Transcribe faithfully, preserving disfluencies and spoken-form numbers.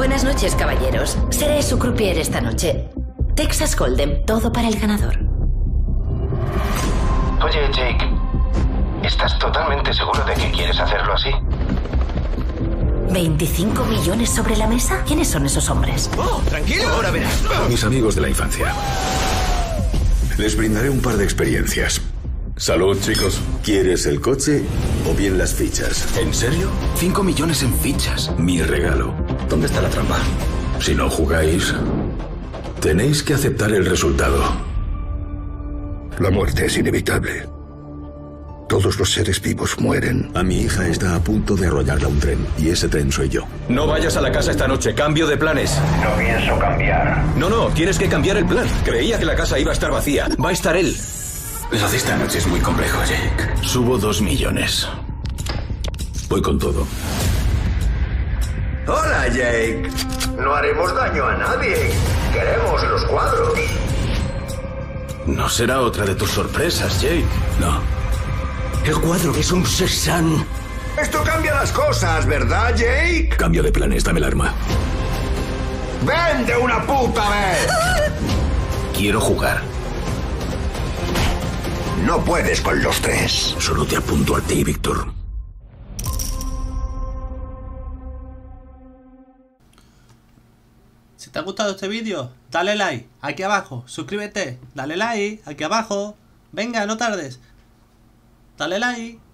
Buenas noches, caballeros. Seré su croupier esta noche. Texas Hold'em, todo para el ganador. Oye, Jake, ¿estás totalmente seguro de que quieres hacerlo así? ¿veinticinco millones sobre la mesa? ¿Quiénes son esos hombres? Oh, tranquilo, ahora verás. Mis amigos de la infancia. Les brindaré un par de experiencias. Salud, chicos. ¿Quieres el coche o bien las fichas? ¿En serio? Cinco millones en fichas. Mi regalo. ¿Dónde está la trampa? Si no jugáis, tenéis que aceptar el resultado. La muerte es inevitable. Todos los seres vivos mueren. A mi hija está a punto de arrollarla un tren, y ese tren soy yo. No vayas a la casa esta noche, cambio de planes. No pienso cambiar. No, no, tienes que cambiar el plan. Creía que la casa iba a estar vacía. Va a estar él. Lo de esta noche es muy complejo, Jake. Subo dos millones. Voy con todo. Hola, Jake. No haremos daño a nadie. Queremos los cuadros. No será otra de tus sorpresas, Jake. No. El cuadro es un Cézanne. Esto cambia las cosas, ¿verdad, Jake? Cambio de planes, dame el arma. ¡Ven de una puta vez! Quiero jugar. No puedes con los tres. Solo te apunto a ti, Víctor. Si te ha gustado este vídeo, dale like aquí abajo, suscríbete, dale like aquí abajo. Venga, no tardes. Dale like.